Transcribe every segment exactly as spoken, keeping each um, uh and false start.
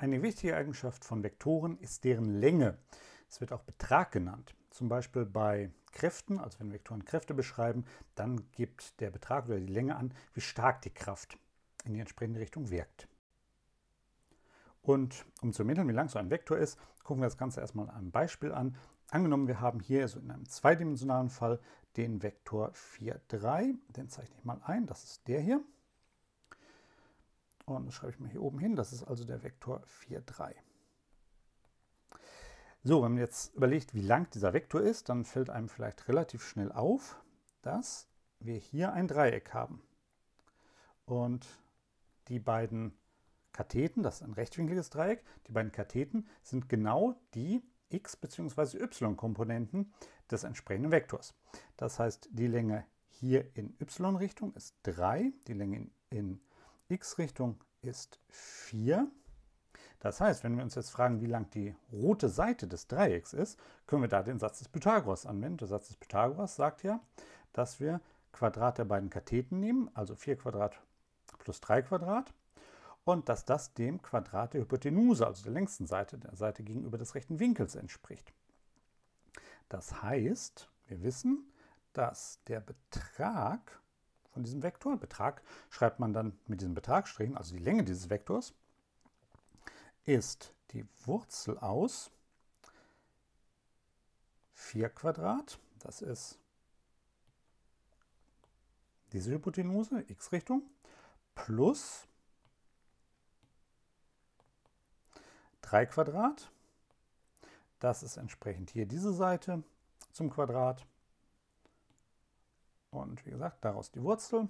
Eine wichtige Eigenschaft von Vektoren ist deren Länge. Es wird auch Betrag genannt. Zum Beispiel bei Kräften, also wenn Vektoren Kräfte beschreiben, dann gibt der Betrag oder die Länge an, wie stark die Kraft in die entsprechende Richtung wirkt. Und um zu ermitteln, wie lang so ein Vektor ist, gucken wir das Ganze erstmal an einem Beispiel an. Angenommen, wir haben hier so in einem zweidimensionalen Fall den Vektor vier, drei. Den zeichne ich mal ein, das ist der hier. Und das schreibe ich mal hier oben hin, das ist also der Vektor vier, drei. So, wenn man jetzt überlegt, wie lang dieser Vektor ist, dann fällt einem vielleicht relativ schnell auf, dass wir hier ein Dreieck haben. Und die beiden Katheten, das ist ein rechtwinkliges Dreieck, die beiden Katheten sind genau die x- bzw. y-Komponenten des entsprechenden Vektors. Das heißt, die Länge hier in y-Richtung ist drei, die Länge in, in x-Richtung ist vier. Das heißt, wenn wir uns jetzt fragen, wie lang die rote Seite des Dreiecks ist, können wir da den Satz des Pythagoras anwenden. Der Satz des Pythagoras sagt ja, dass wir Quadrat der beiden Katheten nehmen, also vier Quadrat plus drei Quadrat, und dass das dem Quadrat der Hypotenuse, also der längsten Seite, der Seite gegenüber des rechten Winkels entspricht. Das heißt, wir wissen, dass der Betrag von diesem Vektor, Betrag schreibt man dann mit diesen Betragsstrichen, also die Länge dieses Vektors, ist die Wurzel aus vier Quadrat, das ist diese Hypotenuse, x-Richtung, plus drei Quadrat, das ist entsprechend hier diese Seite zum Quadrat. Und wie gesagt, daraus die Wurzel.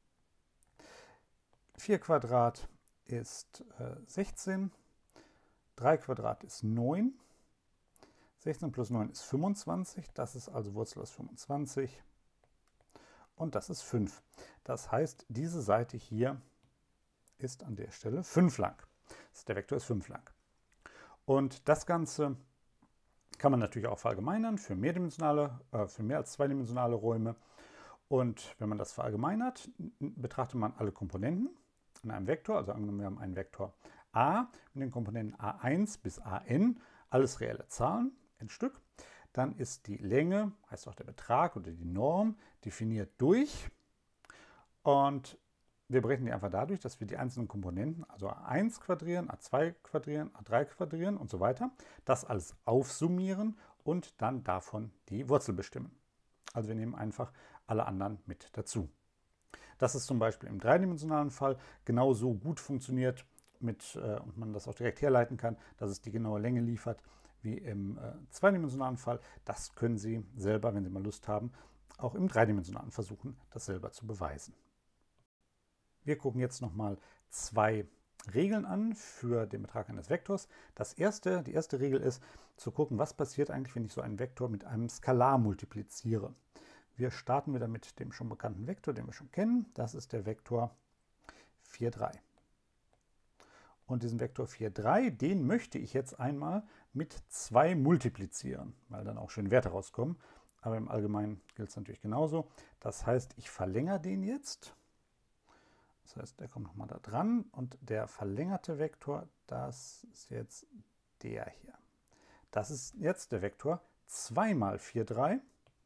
vier Quadrat ist äh, sechzehn, drei Quadrat ist neun, sechzehn plus neun ist fünfundzwanzig, das ist also Wurzel aus fünfundzwanzig und das ist fünf. Das heißt, diese Seite hier ist an der Stelle fünf lang. Das, der Vektor ist fünf lang. Und das Ganze kann man natürlich auch verallgemeinern für mehrdimensionale, äh, für mehr als zweidimensionale Räume. Und wenn man das verallgemeinert, betrachtet man alle Komponenten in einem Vektor. Also angenommen, wir haben einen Vektor a mit den Komponenten a eins bis an, alles reelle Zahlen in Stück. Dann ist die Länge, heißt auch der Betrag oder die Norm, definiert durch. Und wir berechnen die einfach dadurch, dass wir die einzelnen Komponenten, also a eins quadrieren, a zwei quadrieren, a drei quadrieren und so weiter, das alles aufsummieren und dann davon die Wurzel bestimmen. Also wir nehmen einfach alle anderen mit dazu. Dass es zum Beispiel im dreidimensionalen Fall genauso gut funktioniert mit, äh, und man das auch direkt herleiten kann, dass es die genaue Länge liefert wie im äh, zweidimensionalen Fall, das können Sie selber, wenn Sie mal Lust haben, auch im dreidimensionalen versuchen, das selber zu beweisen. Wir gucken jetzt nochmal zwei Regeln an für den Betrag eines Vektors. Das erste, die erste Regel ist, zu gucken, was passiert eigentlich, wenn ich so einen Vektor mit einem Skalar multipliziere. Wir starten wieder mit dem schon bekannten Vektor, den wir schon kennen. Das ist der Vektor vier, drei. Und diesen Vektor vier, drei, den möchte ich jetzt einmal mit zwei multiplizieren, weil dann auch schöne Werte rauskommen. Aber im Allgemeinen gilt es natürlich genauso. Das heißt, ich verlängere den jetzt. Das heißt, der kommt nochmal da dran und der verlängerte Vektor, das ist jetzt der hier. Das ist jetzt der Vektor zwei mal vier, drei.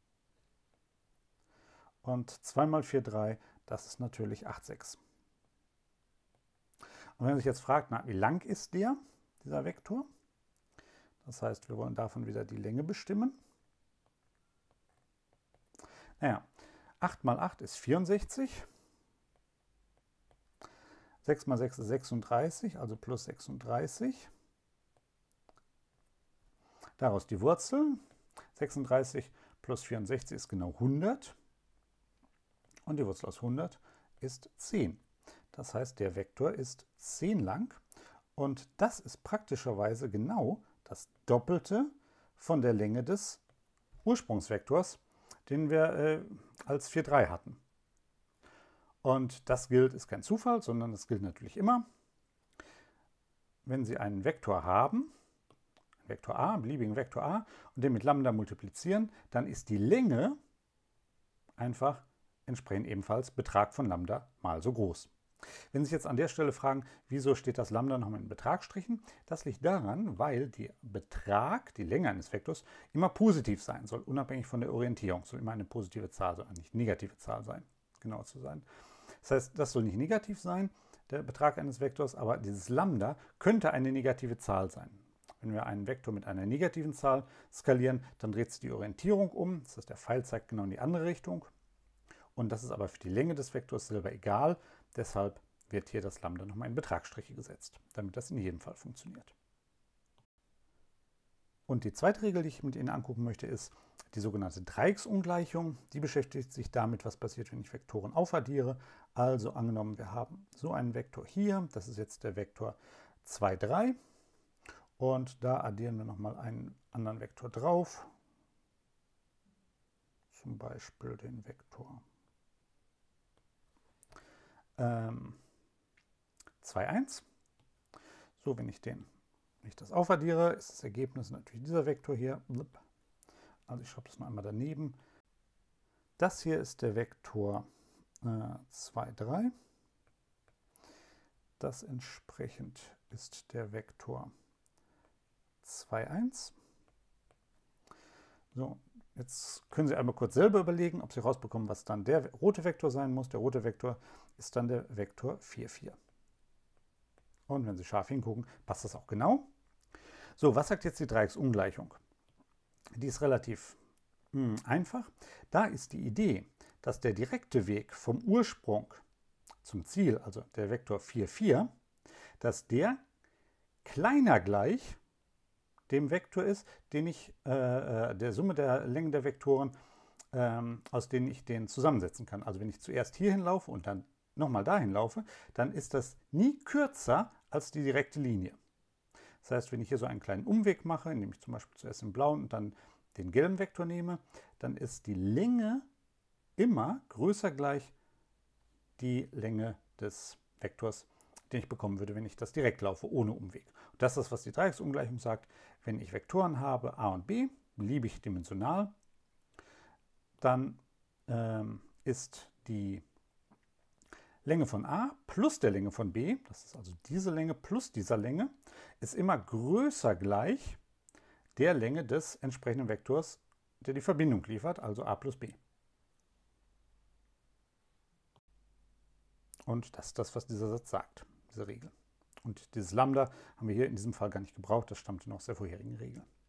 Und zwei mal vier, drei, das ist natürlich acht, sechs. Und wenn man sich jetzt fragt, na, wie lang ist der, dieser Vektor? Das heißt, wir wollen davon wieder die Länge bestimmen. Naja, acht mal acht ist vierundsechzig. sechs mal sechs ist sechsunddreißig, also plus sechsunddreißig. Daraus die Wurzel. sechsunddreißig plus vierundsechzig ist genau hundert. Und die Wurzel aus hundert ist zehn. Das heißt, der Vektor ist zehn lang. Und das ist praktischerweise genau das Doppelte von der Länge des Ursprungsvektors, den wir äh, als vier, drei hatten. Und das gilt, ist kein Zufall, sondern das gilt natürlich immer. Wenn Sie einen Vektor haben, einen Vektor a, einen beliebigen Vektor a, und den mit Lambda multiplizieren, dann ist die Länge einfach entsprechend ebenfalls Betrag von Lambda mal so groß. Wenn Sie sich jetzt an der Stelle fragen, wieso steht das Lambda nochmal in Betragsstrichen, das liegt daran, weil der Betrag, die Länge eines Vektors, immer positiv sein soll, unabhängig von der Orientierung. Soll immer eine positive Zahl sein, nicht negative Zahl sein, genauer zu sein. Das heißt, das soll nicht negativ sein, der Betrag eines Vektors, aber dieses Lambda könnte eine negative Zahl sein. Wenn wir einen Vektor mit einer negativen Zahl skalieren, dann dreht sich die Orientierung um. Das heißt, der Pfeil zeigt genau in die andere Richtung. Und das ist aber für die Länge des Vektors selber egal. Deshalb wird hier das Lambda nochmal in Betragsstriche gesetzt, damit das in jedem Fall funktioniert. Und die zweite Regel, die ich mit Ihnen angucken möchte, ist die sogenannte Dreiecksungleichung. Die beschäftigt sich damit, was passiert, wenn ich Vektoren aufaddiere. Also angenommen, wir haben so einen Vektor hier, das ist jetzt der Vektor zwei, drei. Und da addieren wir nochmal einen anderen Vektor drauf, zum Beispiel den Vektor ähm, zwei, eins. So, wenn ich, den, wenn ich das aufaddiere, ist das Ergebnis natürlich dieser Vektor hier. Also ich schreibe das mal einmal daneben. Das hier ist der Vektor äh, zwei, drei. Das entsprechend ist der Vektor zwei, eins. So, jetzt können Sie einmal kurz selber überlegen, ob Sie rausbekommen, was dann der rote Vektor sein muss. Der rote Vektor ist dann der Vektor vier, vier. Und wenn Sie scharf hingucken, passt das auch genau. So, was sagt jetzt die Dreiecksungleichung? Die ist relativ mh, einfach. Da ist die Idee, dass der direkte Weg vom Ursprung zum Ziel, also der Vektor vier, vier, dass der kleiner gleich dem Vektor ist, den ich, äh, der Summe der Längen der Vektoren, ähm, aus denen ich den zusammensetzen kann. Also wenn ich zuerst hierhin laufe und dann nochmal dahin laufe, dann ist das nie kürzer als die direkte Linie. Das heißt, wenn ich hier so einen kleinen Umweg mache, indem ich zum Beispiel zuerst den blauen und dann den gelben Vektor nehme, dann ist die Länge immer größer gleich die Länge des Vektors, den ich bekommen würde, wenn ich das direkt laufe, ohne Umweg. Und das ist, was die Dreiecksungleichung sagt. Wenn ich Vektoren habe, a und b, beliebig dimensional, dann ähm, ist die Länge von a plus der Länge von b, das ist also diese Länge plus dieser Länge, ist immer größer gleich der Länge des entsprechenden Vektors, der die Verbindung liefert, also a plus b. Und das ist das, was dieser Satz sagt, diese Regel. Und dieses Lambda haben wir hier in diesem Fall gar nicht gebraucht, das stammte noch aus der vorherigen Regel.